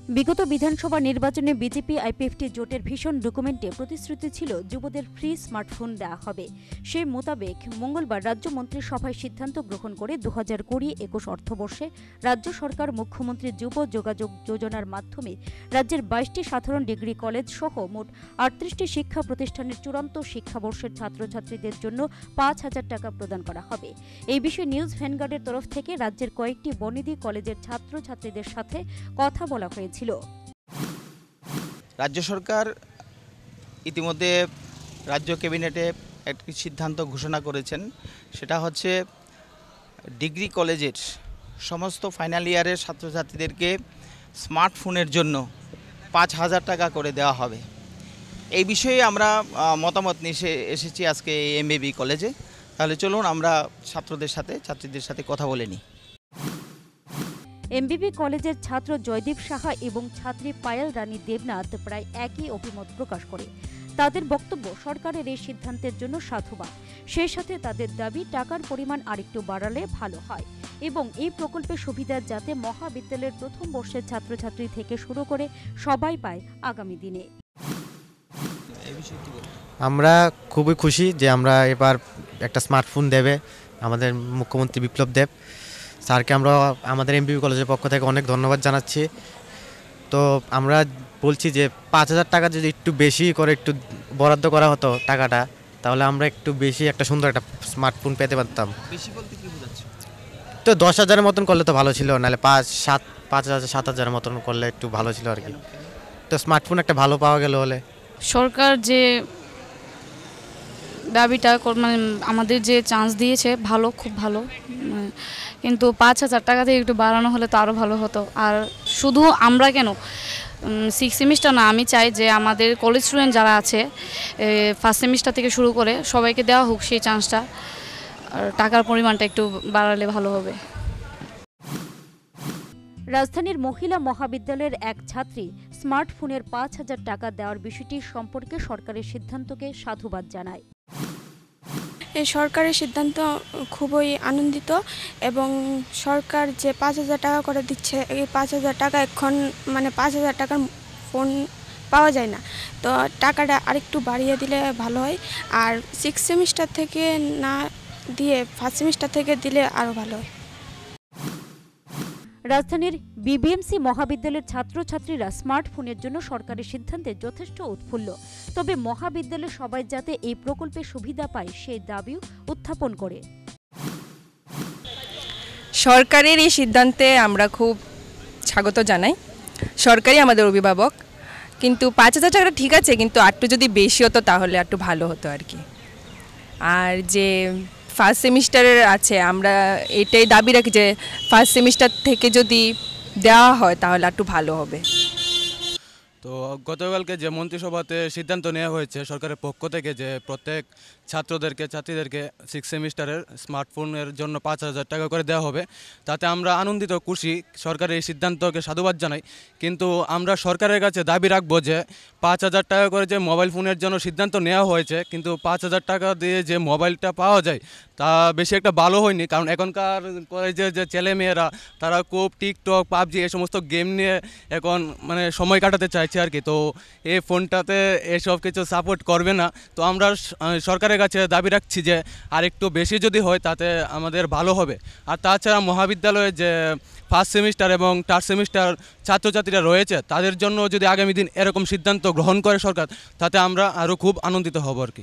বিগত বিধানসভা নির্বাচনে বিজেপি আইপিএফটি জোটের ভীষণ ডকুমেন্টে প্রতিশ্রুতি ছিল যুবদের ফ্রি স্মার্টফোন দেওয়া হবে। সে মোতাবেক মঙ্গলবার রাজ্য মন্ত্রিসভায় সিদ্ধান্ত গ্রহণ করে 2020-21 অর্থবর্ষে রাজ্য সরকার মুখ্যমন্ত্রী যুব যোগাযোগ যোজনার মাধ্যমে রাজ্যের 22টি সাধারণ ডিগ্রি কলেজ সহ মোট 38টি শিক্ষা প্রতিষ্ঠানের চূড়ান্ত শিক্ষাবর্ষের ছাত্রছাত্রীদের জন্য 5,000 টাকা প্রদান করা হবে। এই বিষয়ে নিউজ ভ্যানগার্ডের তরফ থেকে রাজ্যের কয়েকটি বনেদি কলেজের ছাত্রছাত্রীদের সাথে কথা বলা হয়েছে। রাজ্য সরকার ইতিমধ্যে রাজ্য ক্যাবিনেটে একটি সিদ্ধান্ত ঘোষণা করেছেন, সেটা হচ্ছে ডিগ্রি কলেজের সমস্ত ফাইনাল ইয়ারের ছাত্রছাত্রীদেরকে স্মার্টফোনের জন্য 5,000 টাকা করে দেওয়া হবে। এই বিষয়ে আমরা মতামত নিয়ে এসেছি আজকে এমবিবি কলেজে। তাহলে চলুন আমরা ছাত্রীদের সাথে কথা বলে নিই। এমবিবি কলেজের ছাত্র জয়দীপ সাহা এবং ছাত্রী পায়েল রানী দেবনাথ প্রায় একই অভিমত প্রকাশ করে। তাদের বক্তব্য, সরকারের এই সিদ্ধান্তের জন্য সাধুবাদ। সেই সাথে তাদের দাবি টাকার পরিমাণ আরেকটু বাড়ালে ভালো হয় এবং এই প্রকল্পের সুবিধা যাতে মহাবিদ্যালয়ের প্রথম বর্ষের ছাত্রছাত্রী থেকে শুরু করে সবাই পায় আগামী দিনে। আমরা খুবই খুশি যে আমরা এবার একটা স্মার্টফোন দেবে আমাদের মুখ্যমন্ত্রী বিপ্লব দেব স্যারকে। আমরা আমাদের এমবিবি কলেজের পক্ষ থেকে অনেক ধন্যবাদ জানাচ্ছি। তো আমরা বলছি যে 5,000 টাকা যদি একটু বেশি করে একটু বরাদ্দ করা হতো টাকাটা, তাহলে আমরা একটু বেশি একটা সুন্দর একটা স্মার্টফোন পেতে পারতাম। বেশি বলতে কি বোঝাচ্ছ? তো 10,000-এর মতন করলে তো ভালো ছিল, নাহলে 5,000-7,000-এর মতন করলে একটু ভালো ছিল আর কি। তো স্মার্টফোন একটা ভালো পাওয়া গেল হলে। সরকার যে দাবিটা মানে আমাদের যে চান্স দিয়েছে ভালো, খুব ভালো, কিন্তু 5,000 টাকা থেকে একটু বাড়ানো হলে তো আরও ভালো হতো। আর শুধু আমরা কেন, 6 সেমিস্টার না, আমি চাই যে আমাদের কলেজ স্টুডেন্ট যারা আছে ফার্স্ট সেমিস্টার থেকে শুরু করে সবাইকে দেওয়া হোক সেই চান্সটা। আর টাকার পরিমাণটা একটু বাড়ালে ভালো হবে। রাজধানীর মহিলা মহাবিদ্যালয়ের এক ছাত্রী স্মার্টফোনের 5,000 টাকা দেওয়ার বিষয়টি সম্পর্কে সরকারের সিদ্ধান্তকে সাধুবাদ জানায়। এই সরকারের সিদ্ধান্ত খুবই আনন্দিত এবং সরকার যে 5,000 টাকা করে দিচ্ছে, এই 5,000 টাকা এখন মানে 5,000 টাকার ফোন পাওয়া যায় না। তো টাকাটা আরেকটু বাড়িয়ে দিলে ভালো হয়। আর 6 সেমিস্টার থেকে না দিয়ে ফার্স্ট সেমিস্টার থেকে দিলে আরও ভালো হয়। রাজধানীর বিবিএমসি মহাবিদ্যালয়ের ছাত্রছাত্রীরা স্মার্টফোনের জন্য সরকারের সিদ্ধান্তে যথেষ্ট উৎফুল্ল। তবে মহাবিদ্যালয়ের সবাই যাতে এই প্রকল্পের সুবিধা পায় সেই দাবিও উত্থাপন করে। সরকারের এই সিদ্ধান্তে আমরা খুব স্বাগত জানাই। সরকারই আমাদের অভিভাবক, কিন্তু 5,000 টাকাটা ঠিক আছে, কিন্তু আরটু যদি বেশি হতো তাহলে একটু ভালো হতো আর কি। আর যে ফার্স্ট সেমিস্টারের আছে, আমরা এটাই দাবি রাখি যে ফার্স্ট সেমিস্টার থেকে যদি দেওয়া হয় তাহলে একটু ভালো হবে। তো গতকালকে যে মন্ত্রিসভাতে সিদ্ধান্ত নেওয়া হয়েছে সরকারের পক্ষ থেকে যে প্রত্যেক ছাত্রীদেরকে 6 সেমিস্টারের স্মার্টফোনের জন্য 5,000 টাকা করে দেওয়া হবে, তাতে আমরা আনন্দিত, খুশি। সরকারের এই সিদ্ধান্তকে সাধুবাদ জানাই। কিন্তু আমরা সরকারের কাছে দাবি রাখবো যে 5,000 টাকা করে যে মোবাইল ফোনের জন্য সিদ্ধান্ত নেওয়া হয়েছে, কিন্তু 5,000 টাকা দিয়ে যে মোবাইলটা পাওয়া যায় তা বেশি একটা ভালো হয়নি। কারণ এখনকার কলেজের যে ছেলেমেয়েরা তারা খুব টিকটক, পাবজি এই সমস্ত গেম নিয়ে এখন মানে সময় কাটাতে চাইছে আর কি। তো এই ফোনটাতে এসব কিছু সাপোর্ট করবে না। তো আমরা সরকারের কাছে দাবি রাখছি যে আর একটু বেশি যদি হয় তাতে আমাদের ভালো হবে। আর তাছাড়া মহাবিদ্যালয়ে যে ফার্স্ট সেমিস্টার এবং থার্ড সেমিস্টার ছাত্রছাত্রীরা রয়েছে তাদের জন্য যদি আগামী দিন এরকম সিদ্ধান্ত গ্রহণ করে সরকার, তাতে আমরা আরও খুব আনন্দিত হব আর কি।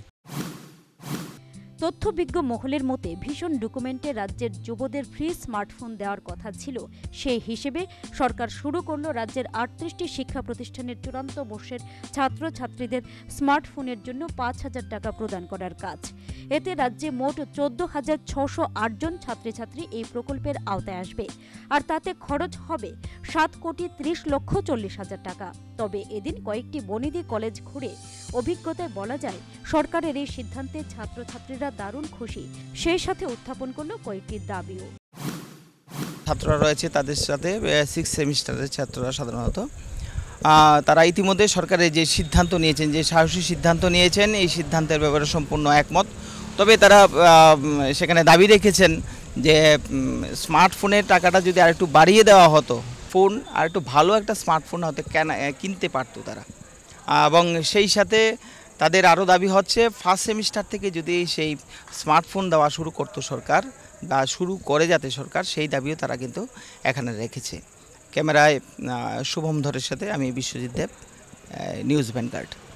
তথ্যবিজ্ঞ মহলের মতে ভীষণ ডকুমেন্টে রাজ্যের যুবদের ফ্রি স্মার্টফোন দেওয়ার কথা ছিল। সেই হিসেবে সরকার শুরু করল রাজ্যের 38টি শিক্ষা প্রতিষ্ঠানের চূড়ান্ত বর্ষের ছাত্রছাত্রীদের স্মার্টফোনের জন্য 5,000 টাকা প্রদান করার কাজ। এতে রাজ্যে মোট 14,608 জন ছাত্রছাত্রী এই প্রকল্পের আওতায় আসবে। আর তাতে খরচ হবে 7,30,40,000 টাকা। তবে এদিন কয়েকটি বনেদি কলেজ ঘুরে অভিজ্ঞতায় বলা যায় সরকারের এই সিদ্ধান্তে ছাত্রছাত্রীরা দারুণ খুশি। সেই সাথে উত্থাপন করলো কয়েকটি দাবিও। ছাত্ররা রয়েছে তাদের সাথে 6 সেমিস্টারের ছাত্ররা সাধারণত তারা ইতিমধ্যে সরকারের যে সিদ্ধান্ত নিয়েছেন, যে সাহসী সিদ্ধান্ত নিয়েছেন, এই সিদ্ধান্তের ব্যাপারে সম্পূর্ণ একমত। তবে তারা সেখানে দাবি রেখেছেন যে স্মার্টফোনের টাকাটা যদি আরেকটু বাড়িয়ে দেওয়া হতো ফোন আর একটু ভালো একটা স্মার্টফোন হয়তো কিনতে পারতো তারা। এবং সেই সাথে তাদের আরও দাবি হচ্ছে ফার্স্ট সেমিস্টার থেকে যদি সেই স্মার্টফোন দেওয়া শুরু করতো সরকার বা শুরু করে যাতে সরকার, সেই দাবিও তারা কিন্তু এখানে রেখেছে। ক্যামেরায় শুভম ধরের সাথে আমি বিশ্বজিৎ দেব, নিউজ ভ্যানগার্ড।